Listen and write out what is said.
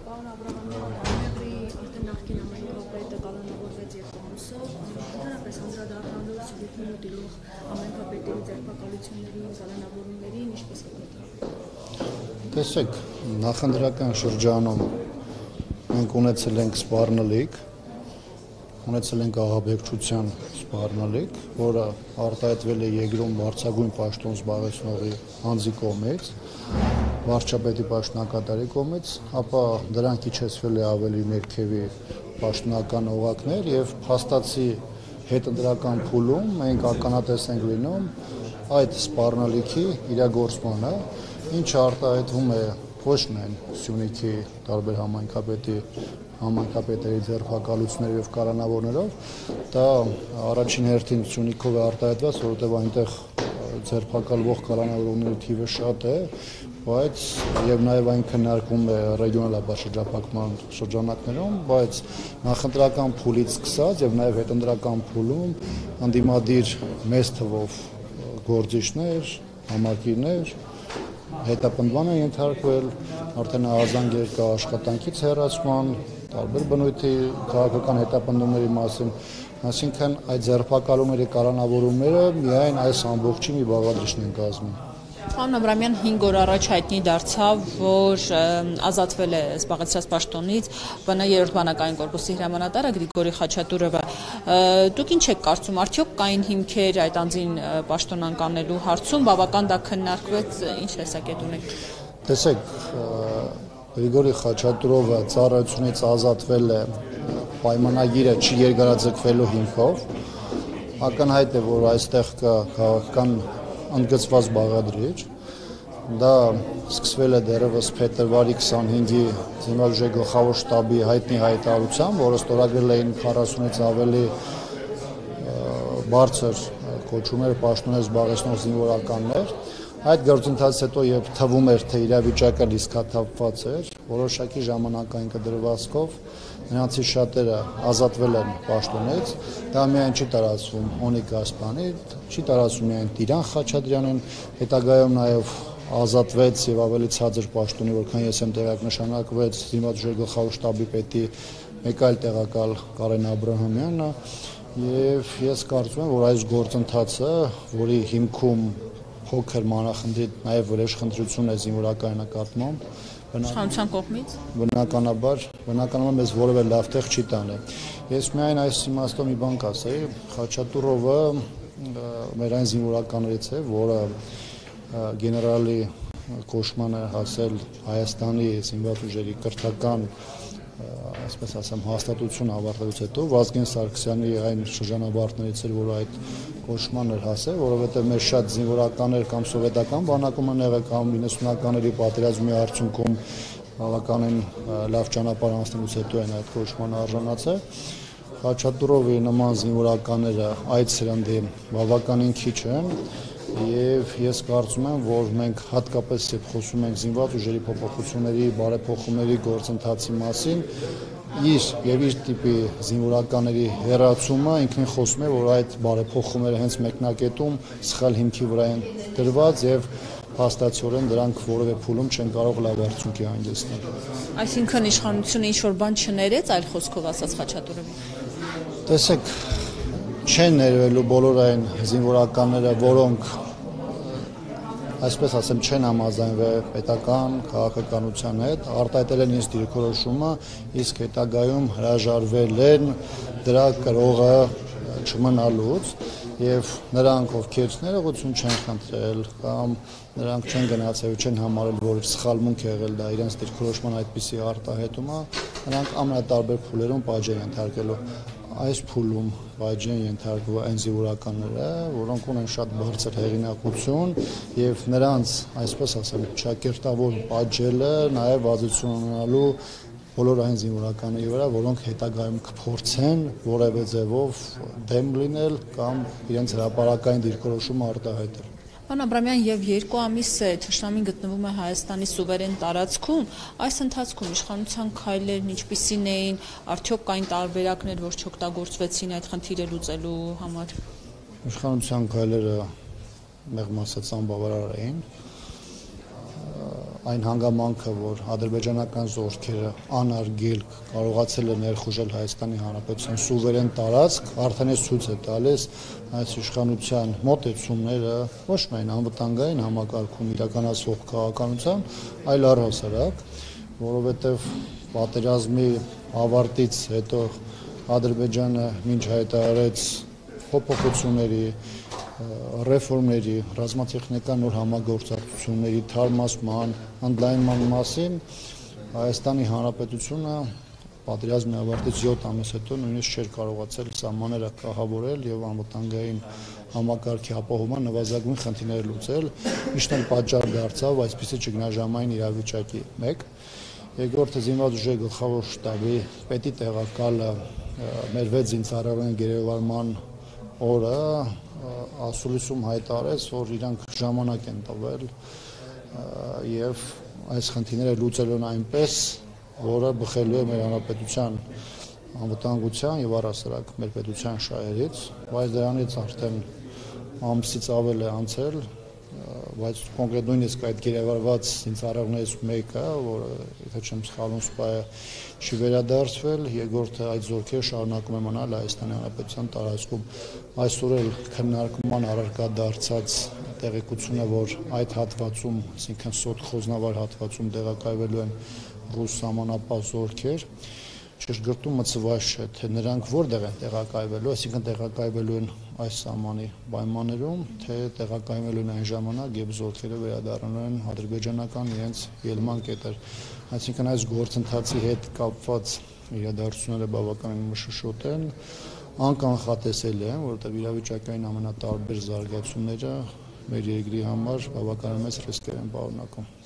Պարոն Աբրահամյան, Նեգրի արդեն նախկին ամենքապետը կալանավորվեց և կոմուսով, ընդհանրապես անդրադառնալով սուբյեկտների տիրող ամենքապետերի ձերբակալություններին, կալանավորումներին, ինչպես է դիտում։ Տեսեք, նախընտրական շրջանում մենք ունեցել ենք սպառնալիք, ունեցել ենք աղաբեկչության սպառնալիք, որը արտահայտվել է երկրում բարձրագույն պաշտոն զբաղեցնողի անձի կողմից, վարչապետի պաշտոնակատարի կողմից, ապա դրանք իջեցվել է ավելի ներքևի պաշտոնական օղակներ եւ փաստացի հետընտրական փուլում մենք ականատես ենք լինում այդ սպառնալիքի իրագործմանը, ինչը արտահայտվում է ոչ միայն Սյունիքի տարբեր համայնքապետերի ձերբակալություններով եւ կալանավորներով, դա առաջին հերթին Սյունիքով է արտահայտված, որովհետեւ այնտեղ ձերբակալվող կալանավորողների թիվը շատ է, բայց եւ նաեւ այն քննարկվում է ռեգիոնալ շրջափակման շրջանակներում, բայց նախընտրական փուլից սկսած եւ նաեւ հետընտրական փուլում անդիմադիր մեծ թվով գործիչներ, համակիրներ հետապնդման են ենթարկվել, արդեն ահազանգեր կա աշխատանքից հեռացման, տարբեր բնույթի քաղաքական հետապնդումների մասին, այսինքն այդ ձերբակալումների կալանավորումները միայն այս ամբողջի մի բաղադրիչն են կազմում։ Պարոն Աբրահամյան 5 օր առաջ հայտնի դարձավ, որ ազատվել է զբաղեցրած պաշտոնից ԲՆ 3-րդ բանակային կորպուսի հրամանատարը Գրիգորի Խաչատուրովը։ Դուք ինչ եք կարծում, արդյոք կային հիմքեր այդ անձին պաշտոնանկանելու հարցում, բավական դա քննարկվեց, ինչ տեսակետ ունեք։ Տեսեք, Գրիգորի Խաչատուրովը ծառայությունից ազատվել է պայմանագիրը չի երկարաձգվելու հիմքով։ Ակնհայտ է, որ այստեղ կա քաղաքական ընդգծված բաղադրիչ, դա սկսվել է դեռևս փետրվարի 25-ի Զինվորների գլխավոր շտաբի հայտնի հայտարարությամբ, որը ստորագրել էին 40-ից ավելի բարձր կոչումներ պաշտոններ զբաղեցնող զինվորականներ։ Այդ գործընթացից հետո երբ թվում էր, թե իրավիճակը լիցքաթափված էր, որոշակի ժամանակային կտրվածքով նրանցից շատերը ազատվել են պաշտոնից, դա միայն չի տարածվում Օնիկ Գասպարյանի, չի տարածվում միայն Տիրան Խաչատրյանին, հետագայում նաև ազատվեց եւ ավելի ցածր պաշտոնի, որքան ես եմ տեղյակ նշանակվեց Զինվորների գլխավոր շտաբի պետի մեկ այլ տեղակալ Կարեն Աբրահամյանը, եւ ես կարծում եմ, որ այս գործընթացը, որի հիմքում փոքր մանրախնդրի նաև վրեժխնդրություն է զինվորականի նկատմամբ, իշխանության կողմից բնականաբար մեզ որևէ լավ տեղ չի տանել։ Ես միայն այս իմաստով մի բան կասեի, Խաչատուրովը մեր այն զինվորականներից է, որը գեներալի կոչմանը հասել Հայաստանի զինված ուժերի կրթական այսպես ասեմ հաստատություն ավարտելուց հետո Վազգեն Սարգսյանի այն շրջանավարտներից էր, որ այդ կոչման էր հասել, որովհետև մեր շատ զինվորականներ կամ սովետական բանակում են եղել կամ 90-ականների պատերազմի արդյունքում բավականին լավ ճանապարհ անցնելուց հետո են այդ կոչման արժանացել։ Խաչատուրովի նման զինվորականները այդ սերնդի բավականին քիչ են եւ ես կարծում եմ, որ մենք հատկապես երբ խոսում ենք զինված ուժերի փոփոխությունների, բարեփոխումների գործընթացի մասին, իր տիպի զինվորականների հերացումը ինքնին խոսում է, որ այդ բարեփոխումները հենց մեկնակետում սխալ հիմքի վրա են դրված եւ փաստացիորեն դրանք որևէ փուլում չեն կարող լավ արդյունքի հանգեցնել։ Այսինքն իշխանությունը ինչ-որ բան չներեց, այլ խոսքով ասած Խաչատուրովի։ Տեսեք, չեն ներվելու բոլոր այն զինվորականները, որոնք այսպես ասեմ չեն համաձայնվել պետական քաղաքականության հետ, արտահայտել են իրենց դիրքորոշումը, իսկ հետագայում հրաժարվել են դրա կրողը չմնալուց եւ նրանք, ովքեր ներողություն չեն խնդրել կամ նրանք չեն գնացել ու չեն համարել, որ սխալմունք եղել դա իրենց դիրքորոշման այդպիսի արտահայտումը, նրանք ամենատարբեր փուլերում պատժ են ենթարկելու։ Այս փուլում պատժ են ենթարկվում այն զինվորականները, որոնք ունեն շատ բարձր հեղինակություն եւ նրանց, այսպես ասեմ, ճակերտավոր պատժելը նաեւ ազդեցություն ունենալու բոլոր այն զինվորականների վրա, որոնք հետագայում կփորձեն որևէ ձևով դեմ լինել կամ իրենց հրապարակային դիրքորոշումը արտահայտել։ Պարոն Աբրահամյան, եւ 2 ամիս է թշնամին գտնվում է Հայաստանի սուվերեն տարածքում, այս ընթացքում իշխանության քայլերն ինչպիսին էին, արդյոք կային տարբերակներ, որ չօգտագործվեցին այդ խնդիրը լուծելու համար։ Իշխանության քայլերը մեղմ ասած անբավարար էին։ այն հանգամանքը, որ ադրբեջանական զորքերը անարգելք կարողացել են ներխուժել Հայաստանի Հանրապետության սուվերեն տարածք, արդեն այս ցույց է տալիս այս իշխանության մոտեցումները ոչ միայն անվտանգային համակարգում իրականացվող քաղաքականության, այլ առհասարակ, որովհետև պատերազմի ավարտից հետո Ադրբեջանը մինչ հայտարարեց փոփոխությունների, ռեֆորմների, ռազմատեխնիկական նոր համագործակցությունների թարմացման, ընդլայնման մասին Հայաստանի Հանրապետությունը պատերազմի ավարտից 7 ամիս հետո նույնիսկ չէր կարողացել սահմանները կահավորել եւ անվտանգային համակարգի ապահովման նվազագույն խնդիրները լուծել, միշտ էլ պատճառ դարձավ այսպիսի ճգնաժամային իրավիճակի մեկ։ Երկրորդը զինված ուժերի գլխավոր շտաբի պետի տեղակալը մեր 6 զինծառայողների գերեվարման օրը ասուլիսում հայտարարեց, որ իրանք ժամանակ են տվել եւ այս խնդիրները լուծելու են այնպես, որը բխելու է մեր հանրապետության անվտանգության եւ առհասարակ մեր պետության շահերից, բայց դրանից արդեն ամսից ավել է անցել, բայց կոնկրետ նույնիսկ այդ գերեվարված զինծառայողներից մեկը, որը եթե չեմ սխալվում սպայը չի վերադարձվել, երկրորդը այդ զորքերը շարունակում են մնալ Հայաստանի Հանրապետության տարածքում։ Այսօր էլ քննարկման առարկա դարձած տեղեկությունը, որ այդ հատվածում, այսինքն Սոտ Խոզնավար հատվածում տեղակայվելու են ռուս սահմանապահ զորքեր, ճշգրտումը ցված չէ, թե նրանք որտեղ են տեղակայվելու, այսինքն տեղակայվելու են այս սահմանի պայմաններում, թե տեղակայվելու են այն ժամանակ, երբ զորքերը վերադառնալու են ադրբեջանական իրենց ելման կետեր։ Այսինքն այս գործընթացի հետ կապված իրադարձությունները բավականին մշուշոտ են, անկանխատեսելի են, որովհետև իրավիճակային ամենատարբեր զարգացումները մեր երկրի համար բավականին մեծ ռիսկեր են պարունակում։